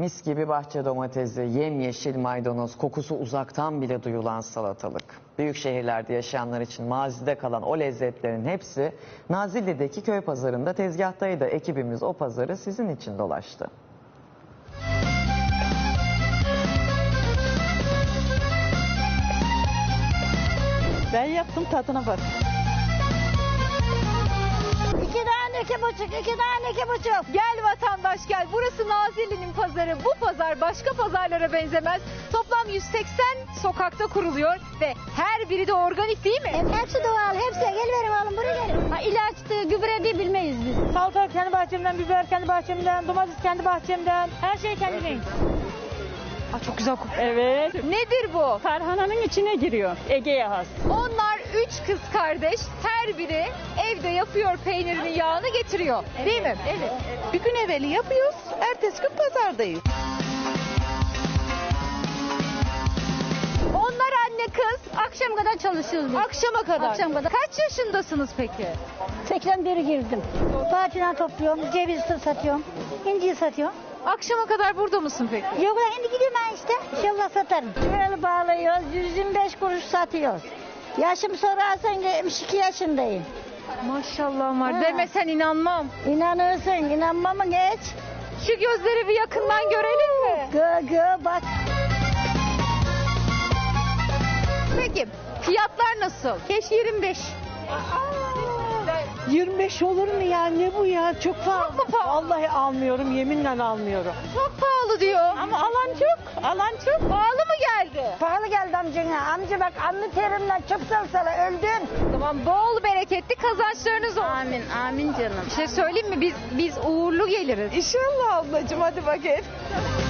Mis gibi bahçe domatesi, yemyeşil maydanoz, kokusu uzaktan bile duyulan salatalık. Büyük şehirlerde yaşayanlar için mazide kalan o lezzetlerin hepsi Nazilli'deki köy pazarında tezgahtaydı. Ekibimiz o pazarı sizin için dolaştı. Ben yaptım, tadına bak. 2 tane 2,5, 2 tane 2,5. Gel vatandaş gel. Burası Nazilli'nin pazarı. Bu pazar başka pazarlara benzemez. Toplam 180 sokakta kuruluyor ve her biri de organik değil mi? Hepsi doğal, hepsi. Geliverin oğlum, buraya gelin. İlaçtı, gübre değil bilmeyiz biz. Salatalık kendi bahçemden, biber kendi bahçemden, domates kendi bahçemden. Her şey kendine. Aa, çok güzel kokuyor. Evet. Nedir bu? Tarhananın içine giriyor. Ege'ye has. Onlar 3 kız kardeş. Her biri evde yapıyor peynirinin yağını getiriyor. Değil mi? Evet. Bir gün evveli yapıyoruz, ertesi gün pazardayız. Onlar anne kız. Akşam kadar çalışıyoruz biz. Akşama kadar. Akşam kadar. Kaç yaşındasınız peki? 81'e girdim. Bahçeden topluyorum, ceviz satıyorum, inciyi satıyorum. Akşama kadar burada mısın peki? Yok lan, şimdi gidiyorum ben işte. İnşallah satarım. Böyle bağlıyoruz, 125 kuruş satıyoruz. Yaşım sorarsan 72 yaşındayım. Maşallah var. Ha. Demesen inanmam. İnanırsın, inanmamı geç. Şu gözleri bir yakından görelim mi? Bak. Peki fiyatlar nasıl? Keş 25. 25 olur mu ya? Ne bu ya? Çok pahalı. Çok mu pahalı? Vallahi almıyorum, yeminle almıyorum. Çok pahalı diyor. Ama alan çok, alan çok. Pahalı mı geldi? Pahalı geldi amcana. Amca bak, alnı terimle çöp salsala öldün. O zaman bol bereketli kazançlarınız olsun. Amin, amin canım. Bir şey söyleyeyim mi? Biz uğurlu geliriz. İnşallah ablacığım, hadi bakayım.